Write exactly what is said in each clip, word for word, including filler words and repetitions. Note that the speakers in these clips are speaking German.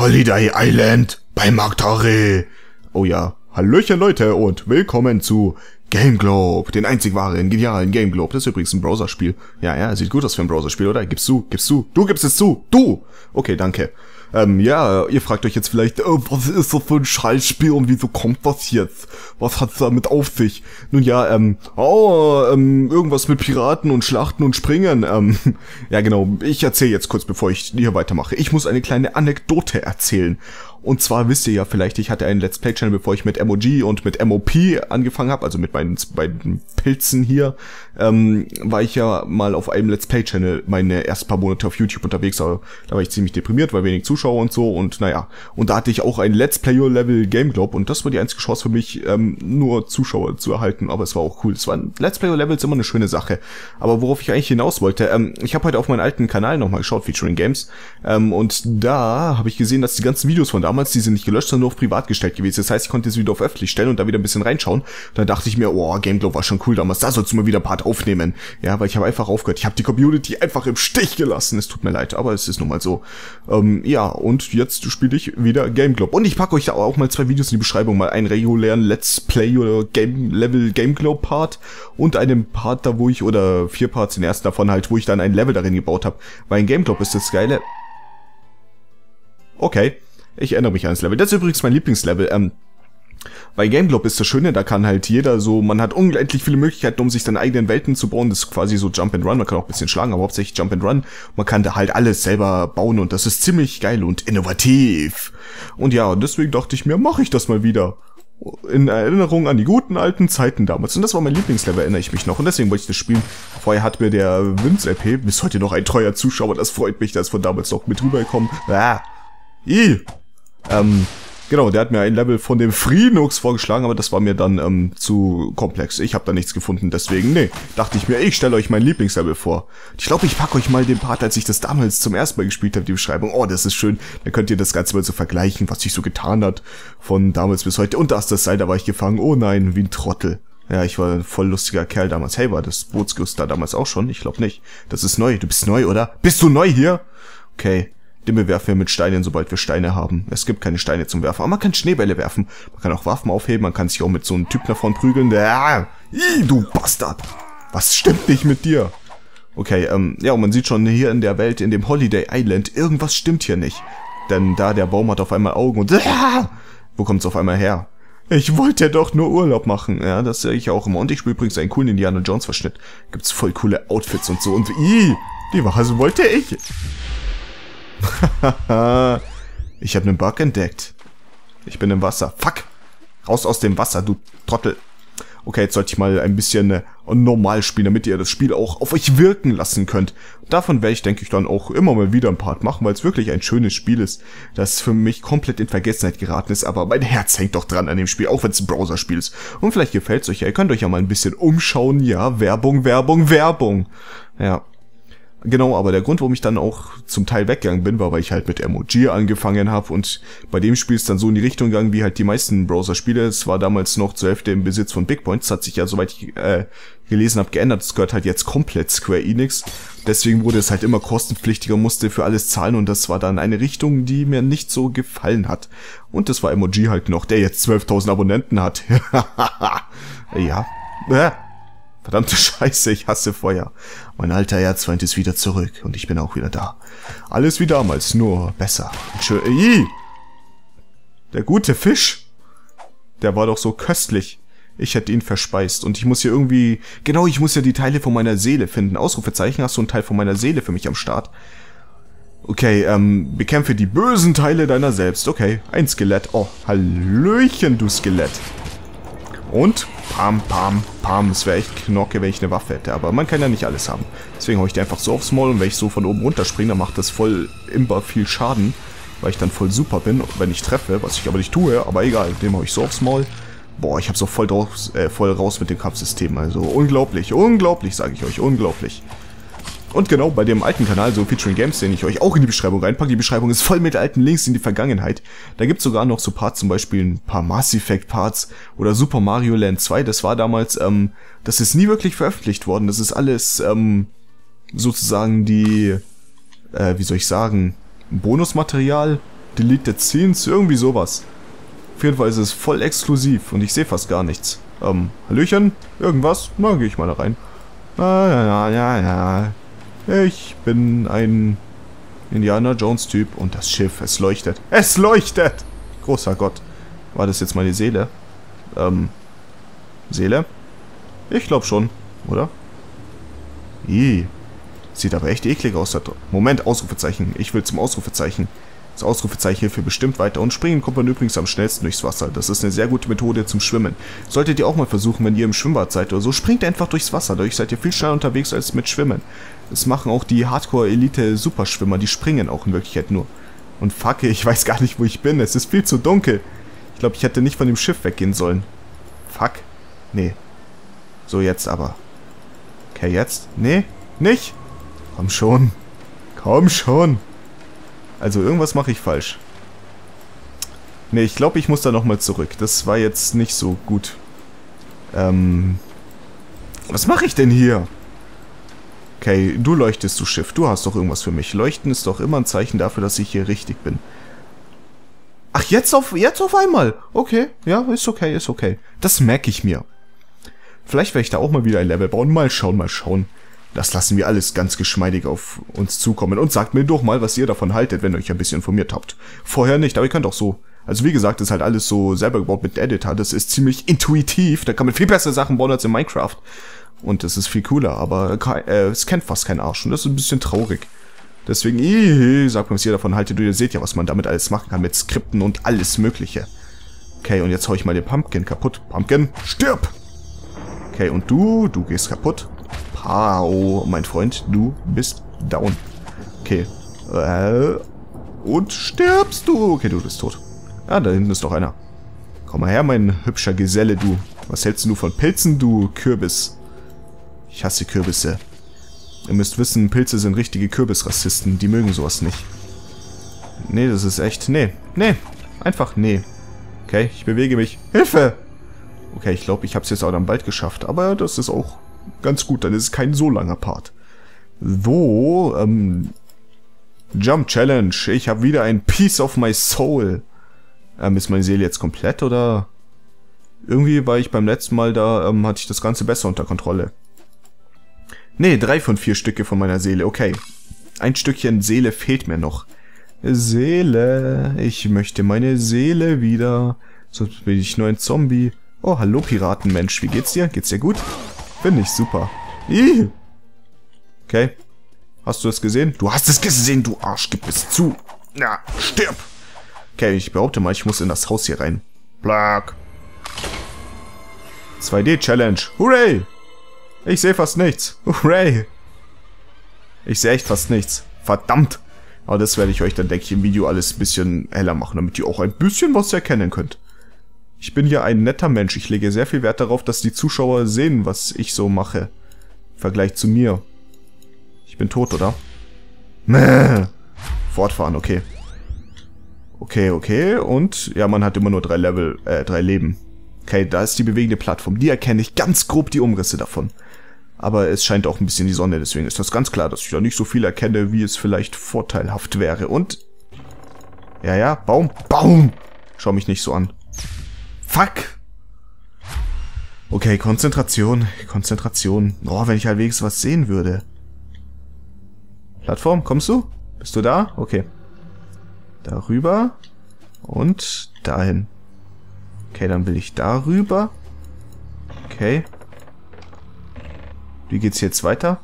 Holiday Island bei Magtare. Oh ja, hallöchen Leute und willkommen zu Game Globe, den einzig wahren, genialen Game Globe. Das ist übrigens ein Browserspiel. Ja, ja, sieht gut aus für ein Browserspiel, oder? Gibst du, gibst du, du gibst es zu, du! Okay, danke. Ähm, ja, ihr fragt euch jetzt vielleicht, äh, was ist das für ein Scheißspiel und wieso kommt das jetzt? Was hat's damit auf sich? Nun ja, ähm, oh, ähm, irgendwas mit Piraten und Schlachten und Springen, ähm, ja genau, ich erzähle jetzt kurz, bevor ich hier weitermache. Ich muss eine kleine Anekdote erzählen. Und zwar wisst ihr ja vielleicht, ich hatte einen Let's Play Channel, bevor ich mit M O G und mit M O P angefangen habe, also mit meinen beiden Pilzen hier, ähm, war ich ja mal auf einem Let's Play Channel meine ersten paar Monate auf YouTube unterwegs, aber da war ich ziemlich deprimiert, weil wenig Zuschauer und so und naja. Und da hatte ich auch ein Let's Player Level Game Globe und das war die einzige Chance für mich, ähm, nur Zuschauer zu erhalten, aber es war auch cool. Es war ein Let's Player Level ist immer eine schöne Sache. Aber worauf ich eigentlich hinaus wollte, ähm, ich habe heute auf meinen alten Kanal nochmal geschaut, Featuring Games, ähm, und da habe ich gesehen, dass die ganzen Videos von damals, die sind nicht gelöscht, sondern nur auf privat gestellt gewesen. Das heißt, ich konnte es wieder auf öffentlich stellen und da wieder ein bisschen reinschauen. Da dachte ich mir, oh, Game Globe war schon cool damals, da sollst du mal wieder ein Part aufnehmen. Ja, weil ich habe einfach aufgehört. Ich habe die Community einfach im Stich gelassen. Es tut mir leid, aber es ist nun mal so. Ähm, ja, und jetzt spiele ich wieder Game Globe. Und ich packe euch da auch mal zwei Videos in die Beschreibung. Mal einen regulären Let's Play oder Game Level Game Globe Part und einen Part da, wo ich, oder vier Parts, den ersten davon halt, wo ich dann ein Level darin gebaut habe. Weil in Game Globe ist das Geile. Okay. Ich erinnere mich an das Level. Das ist übrigens mein Lieblingslevel. Ähm, bei Game Globe ist das Schöne, da kann halt jeder so, man hat unendlich viele Möglichkeiten, um sich seine eigenen Welten zu bauen. Das ist quasi so Jump and Run. Man kann auch ein bisschen schlagen, aber hauptsächlich Jump and Run. Man kann da halt alles selber bauen und das ist ziemlich geil und innovativ. Und ja, deswegen dachte ich mir, mache ich das mal wieder. In Erinnerung an die guten alten Zeiten damals. Und das war mein Lieblingslevel, erinnere ich mich noch. Und deswegen wollte ich das spielen. Vorher hat mir der Vince L P, bis heute noch ein treuer Zuschauer, das freut mich, dass von damals noch mit rübergekommen. Ah. I. Ähm, genau, der hat mir ein Level von dem Freenux vorgeschlagen, aber das war mir dann ähm, zu komplex. Ich habe da nichts gefunden, deswegen, nee, dachte ich mir, ich stelle euch mein Lieblingslevel vor. Ich glaube, ich packe euch mal den Part, als ich das damals zum ersten Mal gespielt habe, die Beschreibung. Oh, das ist schön. Dann könnt ihr das Ganze mal so vergleichen, was sich so getan hat von damals bis heute. Und da ist das Seil, da war ich gefangen. Oh nein, wie ein Trottel. Ja, ich war ein voll lustiger Kerl damals. Hey, war das Bootsgerüst da damals auch schon? Ich glaube nicht. Das ist neu. Du bist neu, oder? Bist du neu hier? Okay. Den bewerfen wir mit Steinen, sobald wir Steine haben. Es gibt keine Steine zum Werfen, aber man kann Schneebälle werfen. Man kann auch Waffen aufheben, man kann sich auch mit so einem Typ davon prügeln. Ah, ii, du Bastard! Was stimmt nicht mit dir? Okay, ähm, ja, und man sieht schon hier in der Welt, in dem Holiday Island, irgendwas stimmt hier nicht. Denn da der Baum hat auf einmal Augen und... Ah, wo kommt's auf einmal her? Ich wollte ja doch nur Urlaub machen. Ja, das sehe ich auch immer. Und ich spiele übrigens einen coolen Indiana Jones Verschnitt. Gibt's voll coole Outfits und so. Und ii, die Wache wollte ich... Ich habe einen Bug entdeckt. Ich bin im Wasser. Fuck! Raus aus dem Wasser, du Trottel. Okay, jetzt sollte ich mal ein bisschen äh, normal spielen, damit ihr das Spiel auch auf euch wirken lassen könnt. Davon werde ich, denke ich, dann auch immer mal wieder ein Part machen, weil es wirklich ein schönes Spiel ist, das für mich komplett in Vergessenheit geraten ist. Aber mein Herz hängt doch dran an dem Spiel, auch wenn es ein Browserspiel ist. Und vielleicht gefällt es euch ja. Ihr könnt euch ja mal ein bisschen umschauen. Ja, Werbung, Werbung, Werbung. Ja. Genau, aber der Grund, warum ich dann auch zum Teil weggegangen bin, war, weil ich halt mit M O G angefangen habe und bei dem Spiel ist dann so in die Richtung gegangen, wie halt die meisten Browser-Spiele. Es war damals noch zur Hälfte im Besitz von Big Point. Das hat sich ja, soweit ich äh, gelesen habe, geändert. Das gehört halt jetzt komplett Square Enix. Deswegen wurde es halt immer kostenpflichtiger, musste für alles zahlen und das war dann eine Richtung, die mir nicht so gefallen hat. Und das war M O G halt noch, der jetzt zwölftausend Abonnenten hat. Ja. Äh. Verdammte Scheiße, ich hasse Feuer. Mein alter Erzfeind ist wieder zurück und ich bin auch wieder da. Alles wie damals, nur besser. Schön. Ii! Der gute Fisch, der war doch so köstlich. Ich hätte ihn verspeist und ich muss hier irgendwie... Genau, ich muss ja die Teile von meiner Seele finden. Ausrufezeichen, hast du einen Teil von meiner Seele für mich am Start? Okay, ähm, bekämpfe die bösen Teile deiner selbst. Okay, ein Skelett. Oh, hallöchen, du Skelett. Und pam, pam, pam. Es wäre echt Knocke, wenn ich eine Waffe hätte. Aber man kann ja nicht alles haben. Deswegen hau ich die einfach so aufs Maul. Und wenn ich so von oben runterspringe, dann macht das voll imbar viel Schaden. Weil ich dann voll super bin, wenn ich treffe. Was ich aber nicht tue. Aber egal, dem hau ich so aufs Maul. Boah, ich hab's auch voll, draus, äh, voll raus mit dem Kampfsystem. Also unglaublich, unglaublich, sage ich euch. Unglaublich. Und genau, bei dem alten Kanal, so Featuring Games, den ich euch auch in die Beschreibung reinpacke, die Beschreibung ist voll mit alten Links in die Vergangenheit. Da gibt's sogar noch so Parts, zum Beispiel ein paar Mass Effect Parts oder Super Mario Land zwei, das war damals, ähm, das ist nie wirklich veröffentlicht worden. Das ist alles, ähm, sozusagen die, äh, wie soll ich sagen, Bonusmaterial Deleted Scenes, irgendwie sowas. Auf jeden Fall ist es voll exklusiv und ich sehe fast gar nichts. Ähm, Hallöchen? Irgendwas? Na, gehe ich mal da rein. Ah, ja, ja, ja, ja. Ich bin ein Indiana Jones Typ und das Schiff, es leuchtet. Es leuchtet! Großer Gott. War das jetzt meine Seele? Ähm, Seele? Ich glaube schon, oder? Ih. Sieht aber echt eklig aus. Moment, Ausrufezeichen. Ich will zum Ausrufezeichen. Das Ausrufezeichen hilft mir bestimmt weiter. Und springen kommt man übrigens am schnellsten durchs Wasser. Das ist eine sehr gute Methode zum Schwimmen. Solltet ihr auch mal versuchen, wenn ihr im Schwimmbad seid oder so. Springt einfach durchs Wasser. Dadurch seid ihr viel schneller unterwegs als mit Schwimmen. Das machen auch die Hardcore-Elite-Superschwimmer. Die springen auch in Wirklichkeit nur. Und fuck, ich weiß gar nicht, wo ich bin. Es ist viel zu dunkel. Ich glaube, ich hätte nicht von dem Schiff weggehen sollen. Fuck. Nee. So, jetzt aber. Okay, jetzt? Nee? Nicht? Komm schon. Komm schon. Also irgendwas mache ich falsch. Ne, ich glaube, ich muss da nochmal zurück. Das war jetzt nicht so gut. Ähm. Was mache ich denn hier? Okay, du leuchtest, du Schiff. Du hast doch irgendwas für mich. Leuchten ist doch immer ein Zeichen dafür, dass ich hier richtig bin. Ach, jetzt auf, jetzt auf einmal. Okay, ja, ist okay, ist okay. Das merke ich mir. Vielleicht werde ich da auch mal wieder ein Level bauen. Mal schauen, mal schauen. Das lassen wir alles ganz geschmeidig auf uns zukommen. Und sagt mir doch mal, was ihr davon haltet, wenn ihr euch ein bisschen informiert habt. Vorher nicht, aber ihr könnt auch so. Also wie gesagt, das ist halt alles so selber gebaut mit Editor. Das ist ziemlich intuitiv. Da kann man viel bessere Sachen bauen als in Minecraft. Und das ist viel cooler, aber äh, es kennt fast kein Arsch. Und das ist ein bisschen traurig. Deswegen, ii, sagt mir, was ihr davon haltet. Ihr seht ja, was man damit alles machen kann. Mit Skripten und alles Mögliche. Okay, und jetzt hau ich mal den Pumpkin kaputt. Pumpkin, stirb! Okay, und du, du gehst kaputt. Pau, mein Freund, du bist down. Okay. Äh, und stirbst du? Okay, du bist tot. Ah, da hinten ist doch einer. Komm mal her, mein hübscher Geselle, du. Was hältst du von Pilzen, du Kürbis? Ich hasse Kürbisse. Ihr müsst wissen, Pilze sind richtige Kürbisrassisten. Die mögen sowas nicht. Nee, das ist echt... Nee, nee. Einfach nee. Okay, ich bewege mich. Hilfe! Okay, ich glaube, ich habe es jetzt auch dann bald geschafft. Aber das ist auch ganz gut. Dann ist es kein so langer Part. So, ähm... Jump Challenge. Ich habe wieder ein Piece of my Soul. Ähm, ist meine Seele jetzt komplett, oder? Irgendwie war ich beim letzten Mal da, ähm, hatte ich das Ganze besser unter Kontrolle. Nee, drei von vier Stücke von meiner Seele. Okay. Ein Stückchen Seele fehlt mir noch. Seele. Ich möchte meine Seele wieder. Sonst bin ich nur ein Zombie. Oh, hallo Piratenmensch. Wie geht's dir? Geht's dir gut? Finde ich super. Ih. Okay. Hast du es gesehen? Du hast es gesehen, du Arsch. Gib es zu. Na, stirb. Okay, ich behaupte mal, ich muss in das Haus hier rein. Plack. zwei D Challenge. Hooray. Ich sehe fast nichts. Hooray. Ich sehe echt fast nichts. Verdammt. Aber das werde ich euch dann, denke ich, im Video alles ein bisschen heller machen, damit ihr auch ein bisschen was erkennen könnt. Ich bin ja ein netter Mensch. Ich lege sehr viel Wert darauf, dass die Zuschauer sehen, was ich so mache. Im Vergleich zu mir. Ich bin tot, oder? Mäh. Fortfahren, okay. Okay, okay. Und, ja, man hat immer nur drei Level, äh, drei Leben. Okay, da ist die bewegende Plattform. Die erkenne ich ganz grob, die Umrisse davon. Aber es scheint auch ein bisschen die Sonne, deswegen ist das ganz klar, dass ich da nicht so viel erkenne, wie es vielleicht vorteilhaft wäre. Und... Ja, ja, Baum, Baum! Schau mich nicht so an. Fuck! Okay, Konzentration, Konzentration. Oh, wenn ich halbwegs was sehen würde. Plattform, kommst du? Bist du da? Okay. Darüber. Und dahin. Okay, dann will ich darüber. Okay. Wie geht's jetzt weiter?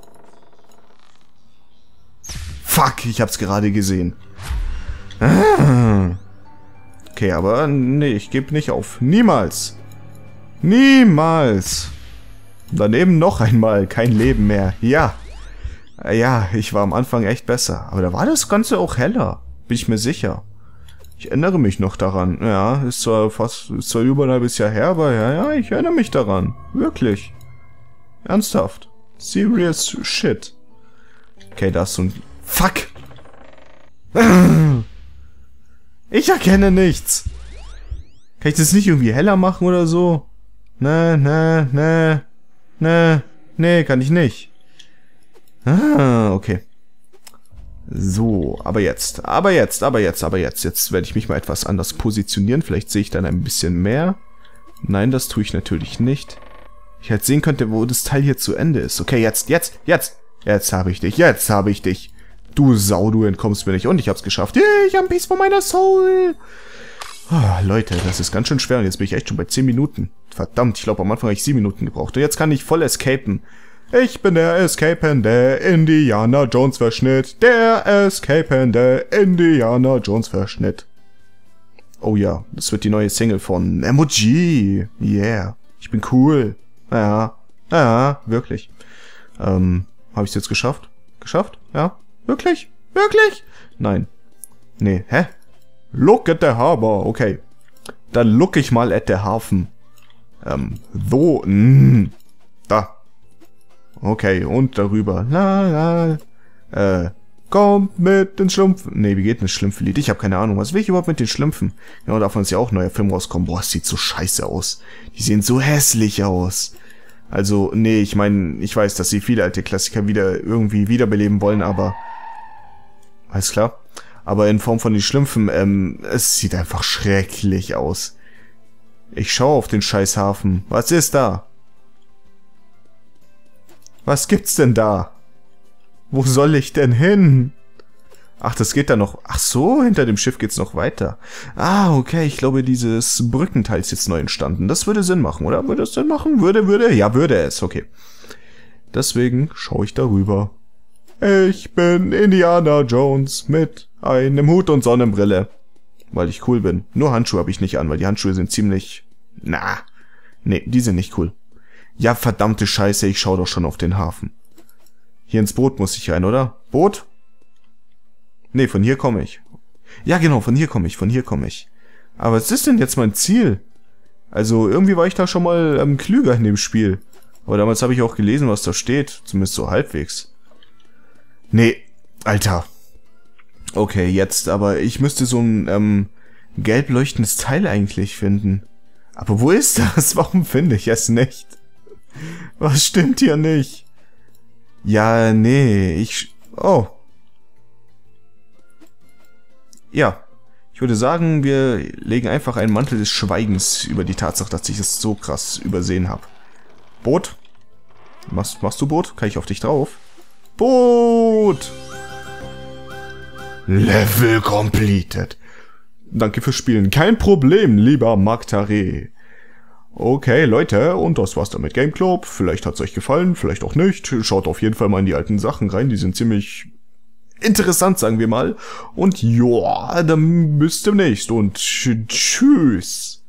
Fuck, ich hab's gerade gesehen. Ah. Okay, aber nee, ich gebe nicht auf. Niemals. Niemals. Daneben noch einmal. Kein Leben mehr. Ja. Ja, ich war am Anfang echt besser. Aber da war das Ganze auch heller. Bin ich mir sicher. Ich erinnere mich noch daran. Ja, ist zwar fast, ist zwar über ein halbes Jahr her, aber ja, ja, ich erinnere mich daran. Wirklich. Ernsthaft. Serious shit. Okay, da ist so ein... Fuck! Ich erkenne nichts. Kann ich das nicht irgendwie heller machen oder so? Ne, ne, ne, ne, ne, kann ich nicht. Ah, okay. So, aber jetzt, aber jetzt, aber jetzt, aber jetzt. Jetzt werde ich mich mal etwas anders positionieren. Vielleicht sehe ich dann ein bisschen mehr. Nein, das tue ich natürlich nicht. Ich hätte sehen könnte, wo das Teil hier zu Ende ist. Okay, jetzt, jetzt, jetzt. Jetzt habe ich dich, jetzt habe ich dich. Du Sau, du entkommst mir nicht. Und ich hab's geschafft. Yeah, ich hab ein Piece von meiner Soul. Oh, Leute, das ist ganz schön schwer. Und jetzt bin ich echt schon bei zehn Minuten. Verdammt, ich glaube am Anfang habe ich sieben Minuten gebraucht. Und jetzt kann ich voll escapen. Ich bin der escapende Indiana Jones Verschnitt. Der escapende Indiana Jones Verschnitt. Oh ja, das wird die neue Single von M O G. Yeah, ich bin cool. Ja, ja, wirklich. Ähm, habe ich es jetzt geschafft? Geschafft? Ja? Wirklich? Wirklich? Nein. Nee, hä? Look at the harbor. Okay. Dann look ich mal at the Hafen. Ähm, so, mh, da. Okay, und darüber. La, la, äh, kommt mit den Schlümpfen. Nee, wie geht denn das Schlümpfe-Lied? Ich habe keine Ahnung. Was will ich überhaupt mit den Schlümpfen? Genau, davon ist ja auch ein neuer Film rauskommen. Boah, es sieht so scheiße aus. Die sehen so hässlich aus. Also, nee, ich meine, ich weiß, dass sie viele alte Klassiker wieder irgendwie wiederbeleben wollen, aber... Alles klar. Aber in Form von den Schlümpfen, ähm, es sieht einfach schrecklich aus. Ich schaue auf den scheiß Hafen. Was ist da? Was gibt's denn da? Wo soll ich denn hin? Ach, das geht da noch... Ach so, hinter dem Schiff geht's noch weiter. Ah, okay, ich glaube, dieses Brückenteil ist jetzt neu entstanden. Das würde Sinn machen, oder? Würde es Sinn machen? Würde, würde? Ja, würde es. Okay. Deswegen schaue ich darüber. Ich bin Indiana Jones mit einem Hut und Sonnenbrille. Weil ich cool bin. Nur Handschuhe habe ich nicht an, weil die Handschuhe sind ziemlich... Na, nee, die sind nicht cool. Ja, verdammte Scheiße, ich schaue doch schon auf den Hafen. Hier ins Boot muss ich rein, oder? Boot? Nee, von hier komme ich. Ja, genau, von hier komme ich, von hier komme ich. Aber was ist denn jetzt mein Ziel? Also, irgendwie war ich da schon mal ähm, klüger in dem Spiel. Aber damals habe ich auch gelesen, was da steht. Zumindest so halbwegs. Nee, Alter. Okay, jetzt, aber ich müsste so ein ähm, gelb leuchtendes Teil eigentlich finden. Aber wo ist das? Warum finde ich es nicht? Was stimmt hier nicht? Ja, nee, ich... Oh. Ja, ich würde sagen, wir legen einfach einen Mantel des Schweigens über die Tatsache, dass ich es so krass übersehen habe. Boot? Machst, machst du Boot? Kann ich auf dich drauf? Boot! Level completed. Danke fürs Spielen. Kein Problem, lieber Magtare. Okay, Leute, und das war's dann mit Game Club. Vielleicht hat's euch gefallen, vielleicht auch nicht. Schaut auf jeden Fall mal in die alten Sachen rein, die sind ziemlich interessant, sagen wir mal. Und ja, dann bis demnächst und tschüss.